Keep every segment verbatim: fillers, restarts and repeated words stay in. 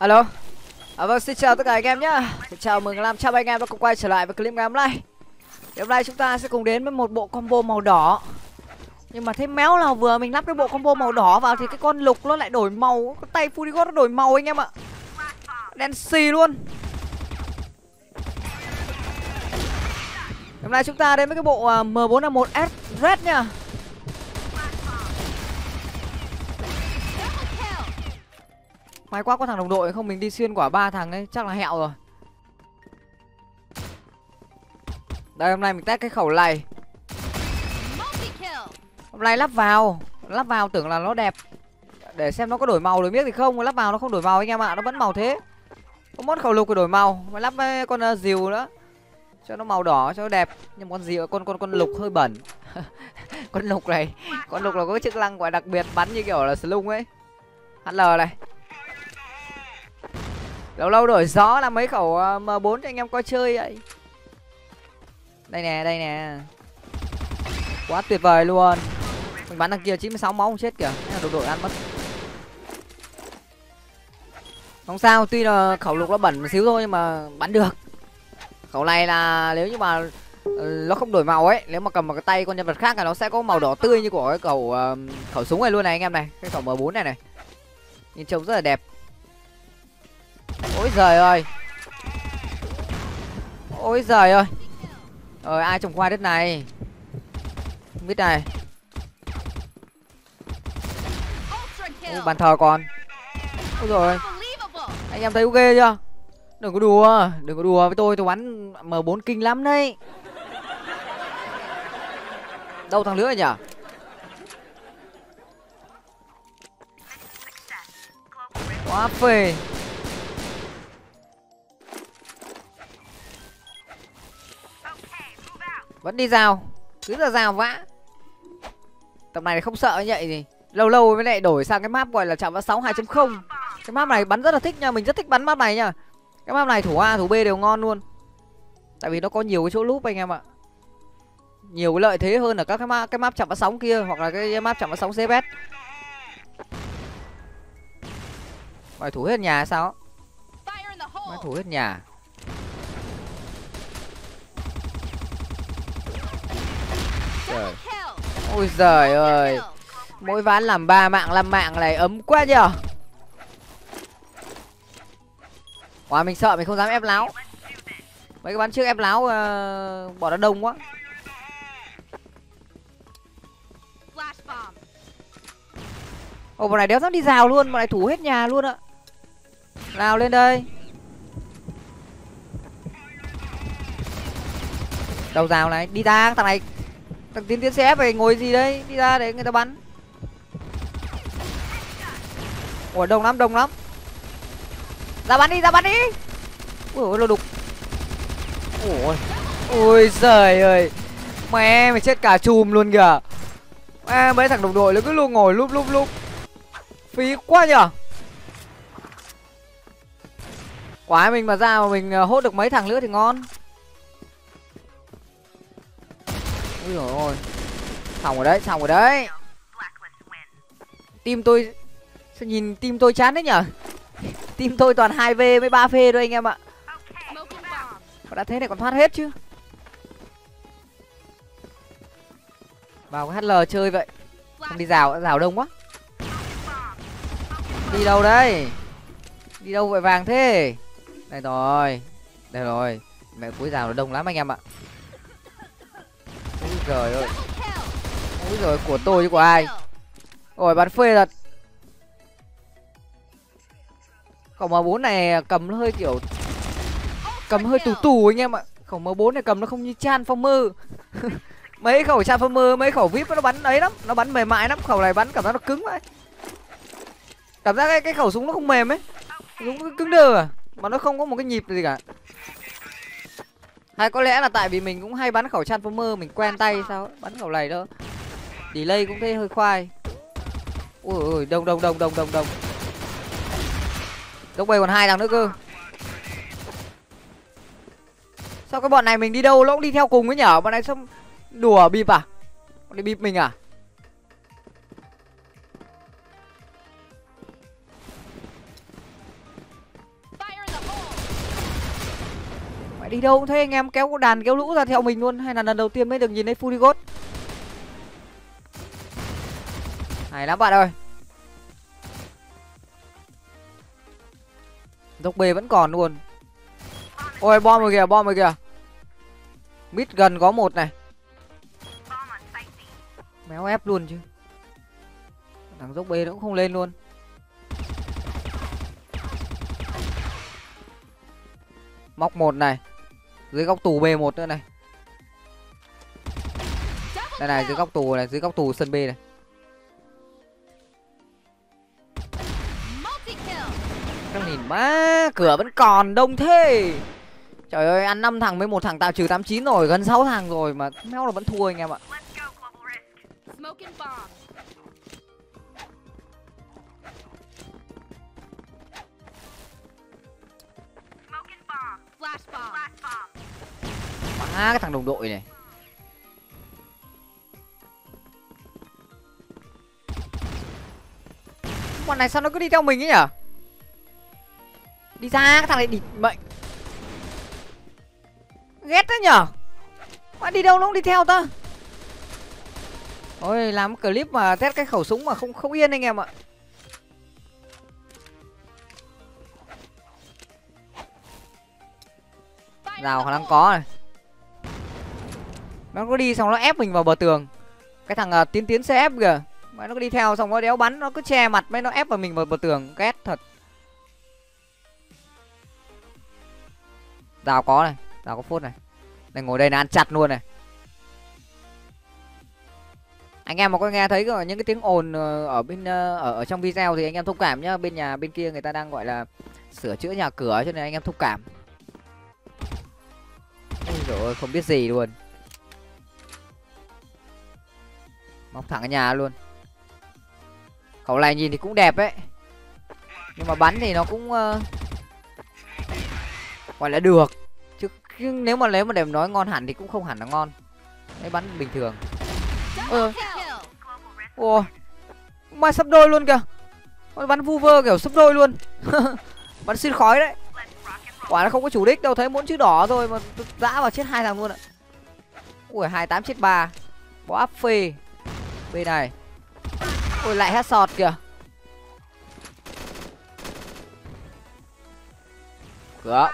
Alo. À, vâng, xin chào tất cả anh em nhé. Chào mừng năm trăm anh em đã cùng quay trở lại với clip ngày hôm nay. Thì hôm nay chúng ta sẽ cùng đến với một bộ combo màu đỏ. Nhưng mà thấy méo nào vừa mình lắp cái bộ combo màu đỏ vào thì cái con lục nó lại đổi màu, con tay Fudigot nó đổi màu anh em ạ. Đen xì luôn. Hôm nay chúng ta đến với cái bộ M bốn năm một S Red nha. May quá có thằng đồng đội, không mình đi xuyên quả ba thằng đấy chắc là hẹo rồi. Đây, hôm nay mình test cái khẩu này. Hôm nay lắp vào, lắp vào tưởng là nó đẹp để xem nó có đổi màu rồi biết thì không, lắp vào nó không đổi màu anh em ạ, nó vẫn màu thế. Có mốt khẩu lục thì đổi màu, mà lắp với con uh, diều nữa cho nó màu đỏ cho nó đẹp, nhưng con diều con con con lục hơi bẩn. Con lục này, con lục là có chức năng gọi đặc biệt bắn như kiểu là slung ấy. hát lờ này. Lâu lâu đổi gió là mấy khẩu uh, M bốn cho anh em coi chơi vậy. Đây nè, đây nè. Quá tuyệt vời luôn. Mình bắn thằng kia chín mươi sáu máu không chết kìa. Thế là đồng đội ăn mất. Không sao, tuy là khẩu lục nó bẩn một xíu thôi nhưng mà bắn được. Khẩu này là nếu như mà uh, nó không đổi màu ấy, nếu mà cầm vào cái tay con nhân vật khác là nó sẽ có màu đỏ tươi như của cái khẩu uh, khẩu súng này luôn này anh em này, cái khẩu M bốn này này. Nhìn trông rất là đẹp. Ôi giời ơi. Ôi giời ơi. Rồi ai trồng khoai đất này? Không biết này. Ôi, bàn thờ còn. Ôi rồi. Anh em thấy ok chưa? Đừng có đùa, đừng có đùa với tôi, tôi bắn M bốn kinh lắm đấy. Đâu thằng nữa nhỉ? Quá phê. Vẫn đi rào, cứ là rào vã. Tầm này không sợ như vậy gì. Lâu lâu mới lại đổi sang cái map gọi là chạm vào sáu hai chấm không. Cái map này bắn rất là thích nha, mình rất thích bắn map này nha. Cái map này thủ A thủ B đều ngon luôn. Tại vì nó có nhiều cái chỗ loop anh em ạ. Nhiều cái lợi thế hơn ở các cái map, cái map chạm vào sóng kia hoặc là cái map chạm vào sóng xê ép ét. Phải thủ hết nhà hay sao? Phải thủ hết nhà. Trời. Ôi giời ơi. Mỗi ván làm ba mạng năm mạng này ấm quá nhở. Wow, mình sợ mình không dám ép láo. Mấy cái ván trước ép láo uh, bỏ nó đông quá. Ồ, bọn này đéo dám đi rào luôn, bọn này thủ hết nhà luôn ạ. Nào lên đây. Đầu rào này, đi ra thằng này. Thằng tiến tiến xe phải ngồi gì đây, đi ra để người ta bắn. Ủa đông lắm, đông lắm. Ra bắn đi, ra bắn đi. Ui lô đục. Ôi. Ôi giời ơi. Mẹ mày chết cả chùm luôn kìa. À, mấy thằng đồng đội nó cứ luôn ngồi lúc lúc lúc. Phí quá nhở. Quái mình mà ra mà mình hốt được mấy thằng nữa thì ngon. Ui dồi ôi. Xong rồi đấy, xong rồi đấy. Team tôi sao nhìn team tôi chán đấy nhở. Team tôi toàn hai V với ba phê thôi anh em ạ. Mà đã thế này còn thoát hết chứ. Vào cái hát lờ chơi vậy. Không đi rào, rào đông quá. Đi đâu đây? Đi đâu vội vàng thế? Đây rồi. Đây rồi. Mẹ cuối rào nó đông lắm anh em ạ. Ôi trời ơi. Ôi giời, của tôi chứ của ai. Rồi bắn phê thật. Khẩu M bốn này cầm nó hơi kiểu cầm hơi tù tù anh em ạ. Khẩu M bốn này cầm nó không như Transformer. Mấy khẩu Transformer, mấy khẩu vê i pê nó bắn ấy lắm, nó bắn mềm mại lắm, khẩu này bắn cảm giác nó cứng vậy. Cảm giác cái, cái khẩu súng nó không mềm ấy. Súng nó cứng đơ à, mà nó không có một cái nhịp gì cả. Hay có lẽ là tại vì mình cũng hay bắn khẩu Transformer, mình quen tay sao ấy. Bắn khẩu này đó. Delay cũng thấy hơi khoai. Ui ui, đông đông đông đông đông đông. Lúc bây còn hai thằng nữa cơ. Sao cái bọn này mình đi đâu nó cũng đi theo cùng ấy nhở? Bọn này xong đùa bịp à? Bọn này bịp mình à? Mày đi đâu cũng thấy anh em kéo đàn kéo lũ ra theo mình luôn, hay là lần đầu tiên mới được nhìn thấy Fury God. Hay lắm bạn ơi. Dốc B vẫn còn luôn. Ôi bom rồi kìa, bom rồi kìa. Mid gần có một này. Méo ép luôn chứ. Thằng dốc B nó cũng không lên luôn. Móc một này. Dưới góc tù B một nữa này. Đây này, dưới góc tù này, dưới góc tù sân B này. Các nhìn má, cửa vẫn còn đông thế. Trời ơi, ăn năm thằng với một thằng tạo trừ tám chín rồi, gần sáu thằng rồi mà méo là vẫn thua anh em ạ. Má cái thằng đồng đội này. Con này sao nó cứ đi theo mình ấy nhở? Đi ra, cái thằng này địt mệnh. Ghét đấy nhở. Mà đi đâu nó cũng đi theo ta. Ôi làm clip mà test cái khẩu súng mà không không yên anh em ạ. Rào khả năng có này. Nó có đi xong nó ép mình vào bờ tường. Cái thằng uh, tiến tiến xê ép kìa. Mà nó cứ đi theo xong nó đéo bắn, nó cứ che mặt mấy, nó ép vào mình vào bờ tường, ghét thật. Rào có này, rào có phốt này. Này ngồi đây là ăn chặt luôn này. Anh em mà có nghe thấy những cái tiếng ồn ở bên ở, ở trong video thì anh em thông cảm nhá, bên nhà bên kia người ta đang gọi là sửa chữa nhà cửa cho nên anh em thông cảm. Ôi dồi ôi, không biết gì luôn. Móc thẳng ở nhà luôn. Khẩu này nhìn thì cũng đẹp ấy. Nhưng mà bắn thì nó cũng uh, gọi là được. Chứ nếu mà lấy mà để nói ngon hẳn thì cũng không hẳn là ngon. Đấy bắn bình thường. Ôi ôi, mà sắp đôi luôn kìa. Ôi, bắn vu vơ kiểu sắp đôi luôn. Bắn xuyên khói đấy. Quả nó không có chủ đích đâu, thấy muốn chữ đỏ thôi mà dã vào chết hai thằng luôn ạ. Ui hai tám chết ba. Bỏ áp phê. Bên này. Ôi lại headshot kìa. Cửa.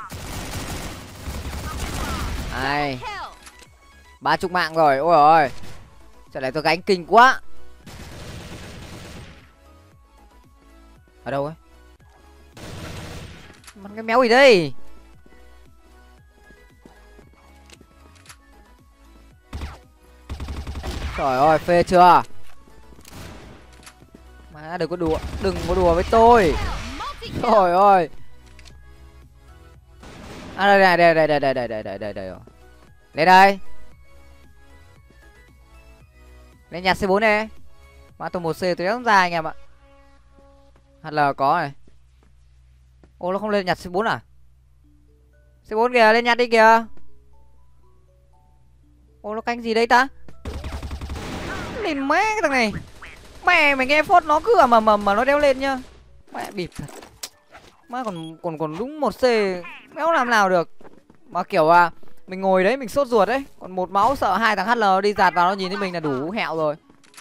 Ai. Ba chục mạng rồi. Ôi ôi. Trận này tôi gánh kinh quá. Ở đâu ấy? Bắn cái méo gì đây? Trời ơi phê chưa? Má đừng có đùa, đừng có đùa với tôi. Trời ơi. À đây này, đây đây đây đây đây đây đây đây đây. Lên đây. Lên nhặt xê bốn này. Mà tôi một C tôi không ra anh em ạ. hát lờ có này. Ô nó không lên nhặt xê bốn à? xê bốn kìa, lên nhặt đi kìa. Ô nó canh gì đấy ta? Nhìn mẹ cái thằng này. Mẹ mày nghe phốt nó cứ mà mà mà nó đeo lên nhá. Mẹ bịp thật. Má còn còn còn đúng một C méo làm nào được. Mà kiểu à mình ngồi đấy mình sốt ruột đấy, còn một máu sợ hai thằng hát lờ đi giạt vào nó nhìn thấy mình là đủ hẹo rồi.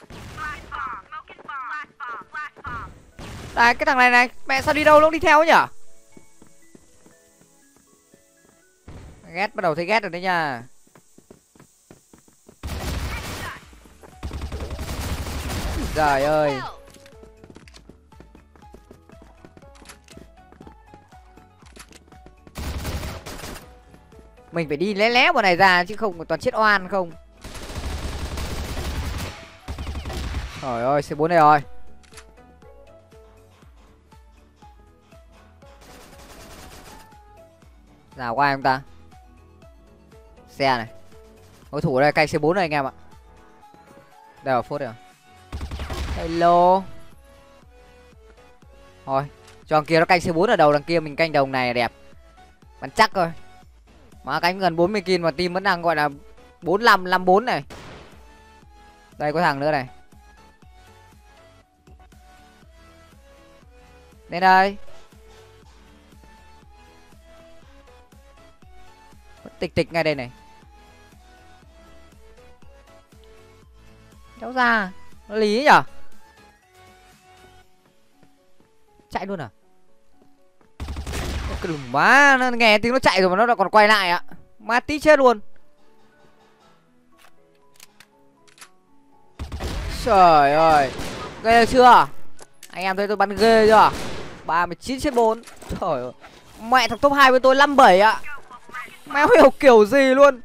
Đây cái thằng này này, mẹ sao đi đâu nó đi theo ấy nhở? Ghét, bắt đầu thấy ghét rồi đấy nha. Trời ơi. Mình phải đi lé lé bọn này ra chứ không toàn chết oan không. Trời ơi xê bốn này rồi. Nào qua em ta. Xe này. Đối thủ đây cay xê bốn này anh em ạ. Đây ở phốt rồi. Hello. Thôi cho thằng kia nó canh xê bốn ở đầu, đằng kia mình canh đồng này là đẹp. Bắn chắc thôi. Mà cánh gần bốn mươi kill mà team vẫn đang gọi là bốn lăm năm bốn này. Đây có thằng nữa này. Lên đây. Tịch tịch ngay đây này. Kéo ra. Nó lý nhở. Chạy luôn à? Cái đùm má, nó nghe tiếng nó chạy rồi mà nó lại còn quay lại ạ. Má tí chết luôn. Trời ơi. Ghê chưa? Anh em thấy tôi bắn ghê chưa? ba mươi chín trên bốn. Trời ơi. Mẹ thằng top hai với tôi năm bảy ạ. Mẹ hiểu kiểu gì luôn.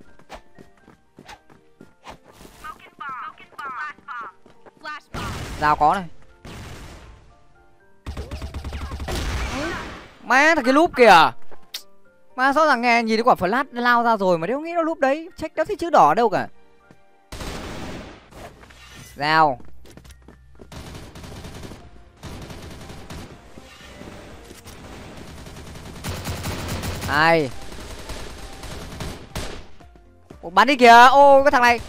Dao có này. Má thằng cái lúp kìa. Má rõ ràng nghe nhìn thấy quả flash nó lao ra rồi mà đéo nghĩ nó lúp đấy. Check đéo thấy chữ đỏ đâu cả. Dao. Ai. Ủa, bắn đi kìa. Ô cái thằng này.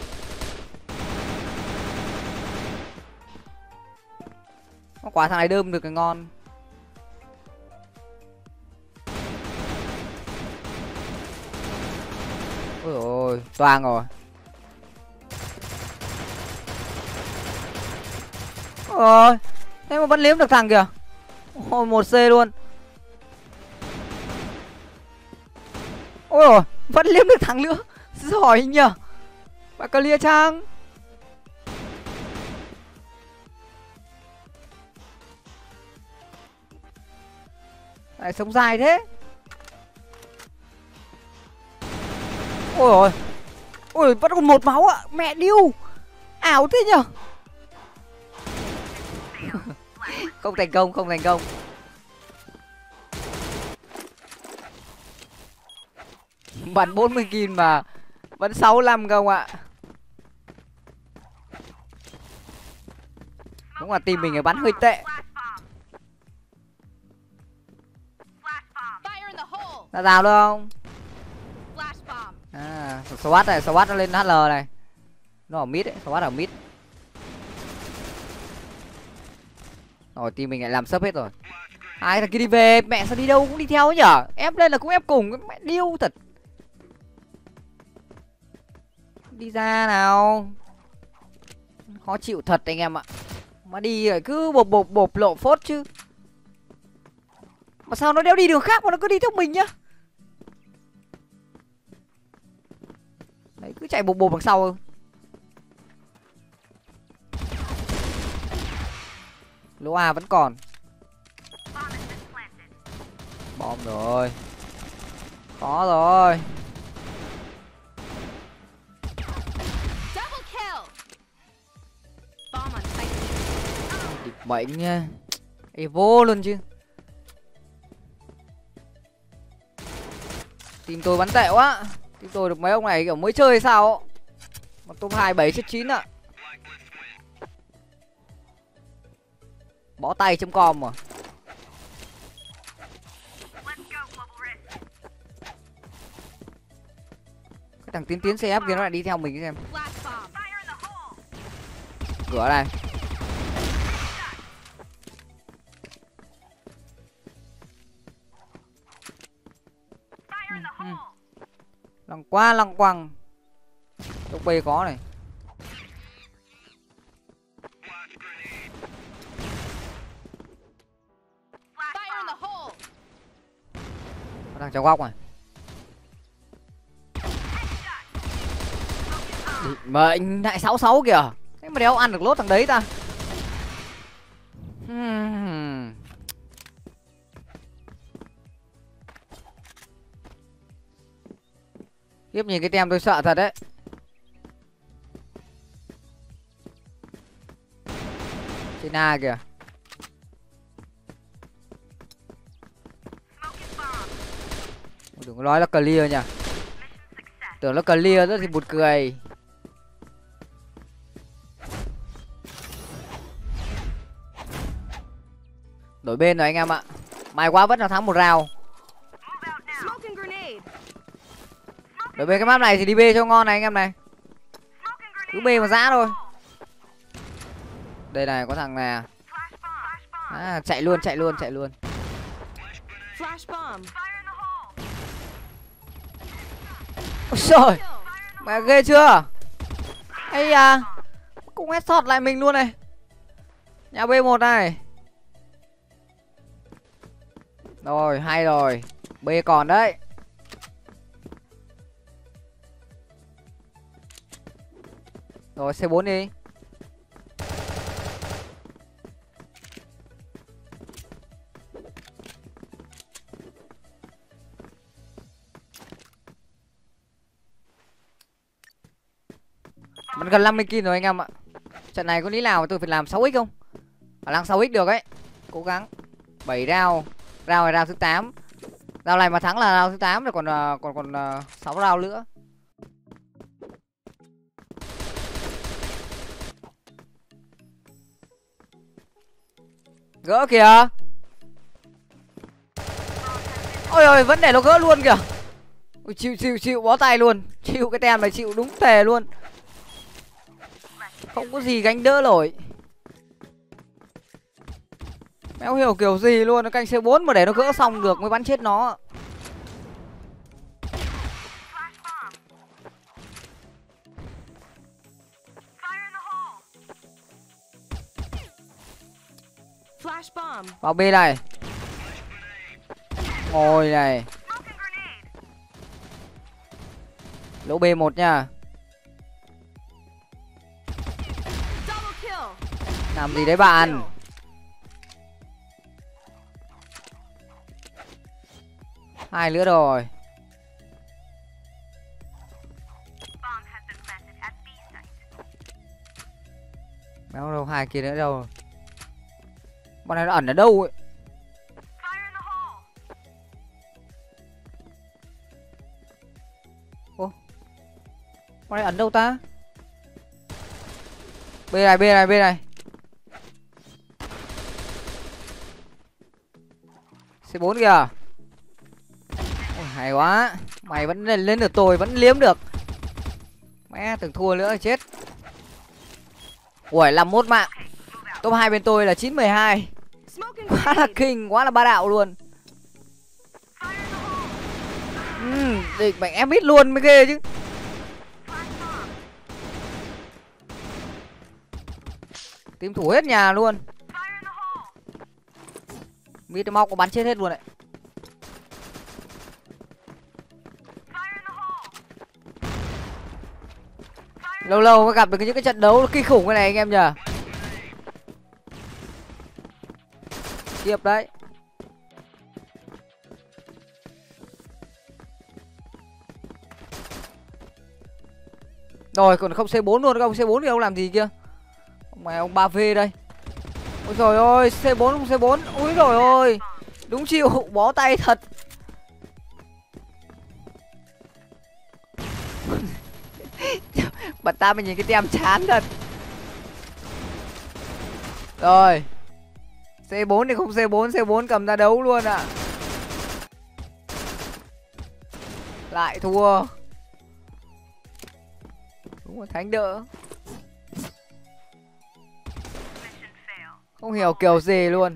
Quả thằng này đơm được cái ngon. Ôi ôi, toang rồi. Ôi, thế mà vẫn liếm được thằng kìa. Ôi, một C luôn. Ôi ôi, vẫn liếm được thằng nữa. Giỏi nhờ. Bà clear trang. Lại sống dài thế. Ôi ôi. Ôi vẫn còn một máu ạ. À. Mẹ điêu. Ảo thế nhở. Không thành công, không thành công. Bắn bốn mươi kill mà vẫn sáu mươi lăm không ạ. Đúng là team mình là bắn hơi tệ. Ra rào được không? À, SWAT này, SWAT nó lên hát lờ này. Nó ở mid ấy, SWAT ở mid. Rồi team mình lại làm sấp hết rồi. Hai thằng kia đi về, mẹ sao đi đâu cũng đi theo ấy nhở? Ép lên là cũng ép cùng, mẹ điêu thật. Đi ra nào. Khó chịu thật anh em ạ. Mà đi rồi cứ bộp bộp bộp lộ phốt chứ. Mà sao nó đéo đi đường khác mà nó cứ đi theo mình nhá. Đấy cứ chạy bộp bộp đằng sau. Lỗ A vẫn còn. Bom rồi. Có rồi. Địch bệnh nha. Evo luôn chứ. Team tôi bắn tệ quá. Team tôi được mấy ông này kiểu mới chơi hay sao. Một top hai bảy chết chín ạ. Bó tay chấm com mà. Cái thằng tiến tiến xê ép kia nó lại đi theo mình xem. Cửa này. Ừ, ừ. Lăng quá lăng quăng. Tốc B có này. Đang trong góc này. Mệnh lại sáu sáu kìa. Thế mà đéo ăn được lốt thằng đấy ta. Hmm. Tiếp nhìn cái tem tôi sợ thật đấy. Trên A kìa. Đừng có nói là clear nha. Tưởng nó clear rất thì buồn cười. Đổi bên rồi anh em ạ. May quá vẫn là thắng một round. Đổi bên cái map này thì đi B cho ngon này anh em này. Cứ B mà dã thôi. Đây này có thằng này. À, chạy luôn chạy luôn chạy luôn. Ôi trời, mẹ ghê chưa? Ây à, cũng headshot lại mình luôn này. Nhà B một này. Rồi, hay rồi. B còn đấy. Rồi, C bốn đi. Vẫn gần năm mươi kill rồi anh em ạ. Trận này có lý nào tôi phải làm sáu x không? Khả năng sáu x được ấy. Cố gắng. bảy round. Round này round thứ tám. Round này mà thắng là round thứ tám rồi, còn còn còn sáu round nữa. Gỡ kìa. Ôi ôi, vẫn để nó gỡ luôn kìa. Ôi, chịu chịu chịu bó tay luôn. Chịu cái tem này, chịu đúng thề luôn. Không có gì gánh đỡ nổi. Mẹ không hiểu kiểu gì luôn. Nó canh C bốn mà để nó gỡ xong được mới bắn chết nó. Vào B này. Ngồi này. Lỗ B một nha. Làm gì đấy bạn? Hai nữa rồi. Đâu đâu, hai kia nữa đâu? Bọn này nó ẩn ở đâu ấy? Ô, bọn này ẩn đâu ta? B này, B này, B này. C bốn kìa. Ôi, hay quá. Mày vẫn lên, lên được tôi, vẫn liếm được. Mẹ, tưởng thua nữa chết. Ui, làm mốt mạng. Top hai bên tôi là chín mười hai. Quá là kinh, quá là ba đạo luôn. Uhm, địch mạnh em ít luôn mới ghê chứ. Team thủ hết nhà luôn. Mít mau có bắn chết hết luôn đấy. Lâu lâu mới gặp được những cái trận đấu kinh khủng cái này anh em nhờ. Tiếp đấy. Rồi còn không C bốn luôn, không C bốn thì ông làm gì kia? Mày ông ba V đây. Ôi trời ơi, C bốn không C bốn. Úi rồi ôi. Đúng chịu bó tay thật. Bạn ta mình nhìn cái tem chán thật. Rồi. C bốn thì không C bốn, C bốn cầm ra đấu luôn ạ. À. Lại thua. Đúng rồi, thánh đỡ. Không hiểu kiểu gì luôn.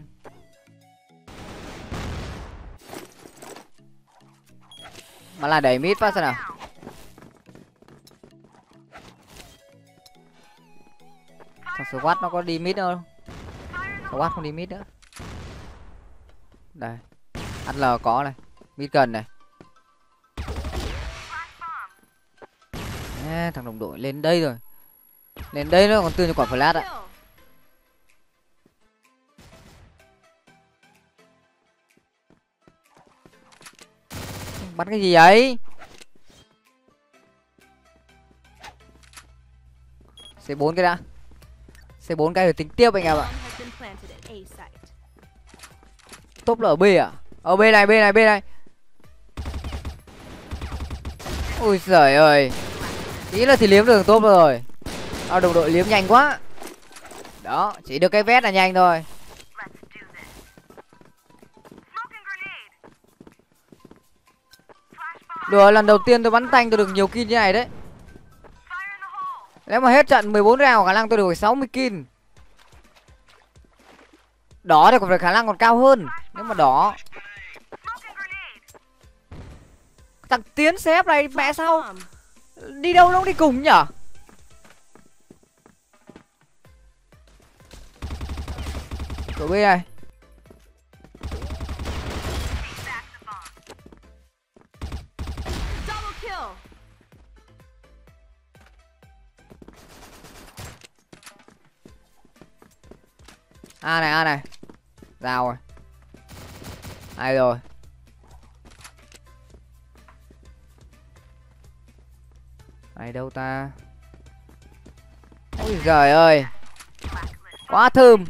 Mà là đẩy mid phát xem nào. Thằng SWAT nó có đi mid đâu. SWAT không đi mid nữa. Đây. hát lờ có này. Mid gần này. À, thằng đồng đội lên đây rồi. Lên đây nó còn tư như quả flash ạ. Bắn cái gì ấy? C bốn cái đã. C bốn cái rồi tính tiếp anh em ạ. Top là ở B à? Ở B này, B này, B này. Ui giời ơi. Tí là thì liếm được top rồi. À, đồng đội liếm nhanh quá. Đó, chỉ được cái vét là nhanh thôi. Được, lần đầu tiên tôi bắn tanh tôi được nhiều kill như này đấy. Nếu mà hết trận mười bốn round khả năng tôi được sáu mươi kill. Đỏ thì còn phải khả năng còn cao hơn. Nếu mà đỏ. Thằng Tiến xếp này mẹ sao Đi đâu nó cũng đi cùng nhở. Cửa B này. A này, A này. Rào rồi. Ai rồi. Này đâu ta. Ôi giời ơi. Quá thơm.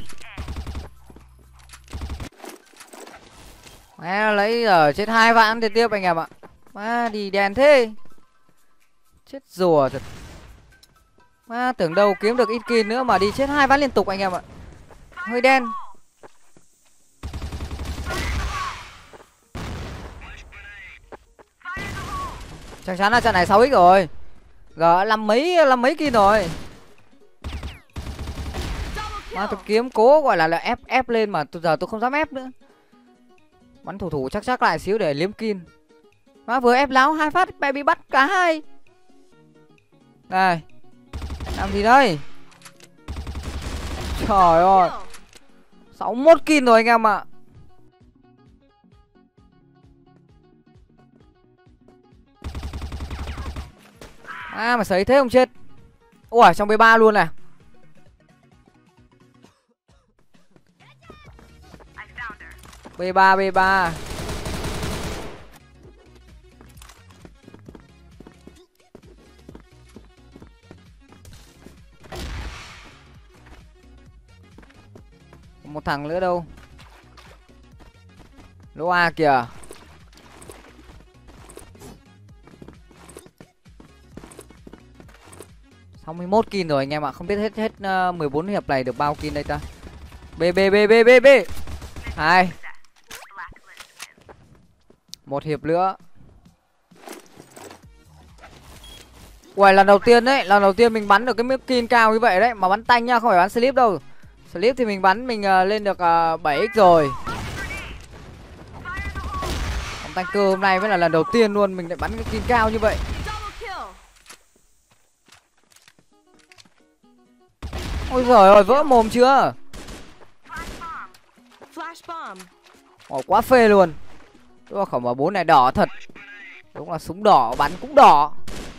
Mẹ lấy giờ chết hai vạn thì tiếp anh em ạ. Má đi đèn thế. Chết rùa thật. Má tưởng đâu kiếm được ít kill nữa mà đi chết hai ván liên tục anh em ạ. Hơi đen. Chắc chắn là trận này sáu x rồi. Giờ làm mấy làm mấy kill rồi. Mà tôi kiếm cố gọi là là ép ép lên mà tôi giờ tôi không dám ép nữa. Bắn thủ thủ chắc chắc lại xíu để liếm kill. Mà vừa ép láo hai phát mẹ bị bắt cả hai. Đây. Làm gì đây? Trời ơi. sáu mươi mốt kill rồi anh em ạ. À mà sấy thế không chết. Ui trong B ba luôn này. B ba B ba. Một thằng nữa đâu. Lỗ A kìa. sáu mươi mốt kill rồi anh em ạ. Không biết hết hết uh, mười bốn hiệp này được bao kill đây ta. B B B B B B. Hai. Một hiệp nữa. Uầy lần đầu tiên đấy, lần đầu tiên mình bắn được cái mức kill cao như vậy đấy, mà bắn tanh nhá, không phải bắn slip đâu. Slip thì mình bắn mình uh, lên được uh, bảy x rồi. Bắn tanh cơ hôm nay mới là lần đầu tiên luôn mình lại bắn cái kill cao như vậy. Ôi giời ơi, vỡ mồm chưa? Ồ, quá phê luôn. Đúng là khẩu M bốn này đỏ thật. Đúng là súng đỏ, bắn cũng đỏ.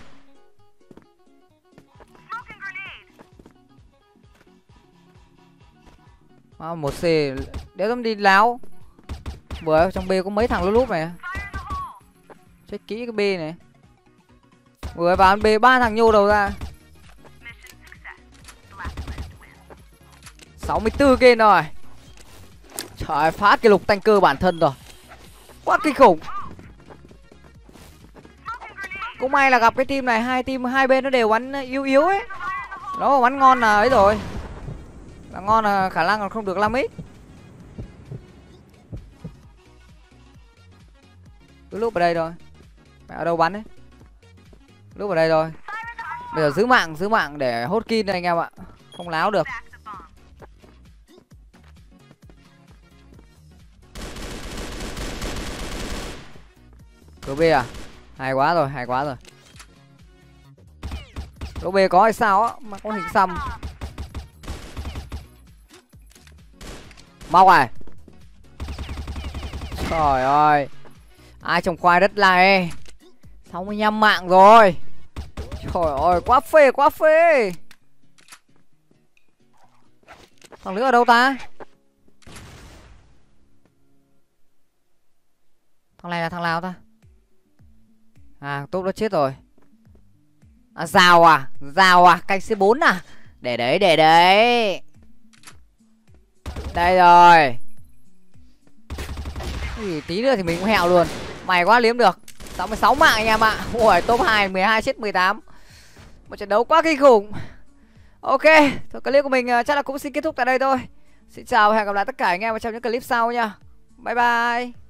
À, một C đéo dám đi láo. Vừa trong B có mấy thằng lúp lúp này. Check kỹ cái B này. Vừa vào B ba thằng nhô đầu ra. sáu mươi tư kill rồi. Trời ơi, phá kỷ lục tanh cơ bản thân rồi. Quá kinh khủng. Cũng may là gặp cái team này, hai team hai bên nó đều bắn yếu yếu ấy. Nó bắn ngon là ấy rồi. Là ngon là khả năng còn không được năm x. Cứ lúc ở đây rồi. Mẹ ở đâu bắn đấy? Lúc ở đây rồi. Bây giờ giữ mạng, giữ mạng để hốt kill này anh em ạ. Không láo được. Cửa B à? Hay quá rồi, hay quá rồi. Cửa B có hay sao á, mà có hình xăm. Móc này. Trời ơi. Ai trồng khoai đất này. sáu mươi lăm mạng rồi. Trời ơi, quá phê, quá phê. Thằng nữa ở đâu ta? Thằng này là thằng nào ta? À, tốt nó chết rồi. À, rào à? Rào à? Canh C bốn à? Để đấy, để đấy. Đây rồi. Ui, tí nữa thì mình cũng hẹo luôn. Mày quá liếm được. sáu mươi sáu mạng anh em ạ. Ui, top hai, mười hai chết mười tám. Một trận đấu quá kinh khủng. Ok, thôi clip của mình chắc là cũng xin kết thúc tại đây thôi. Xin chào và hẹn gặp lại tất cả anh em trong những clip sau nha. Bye bye.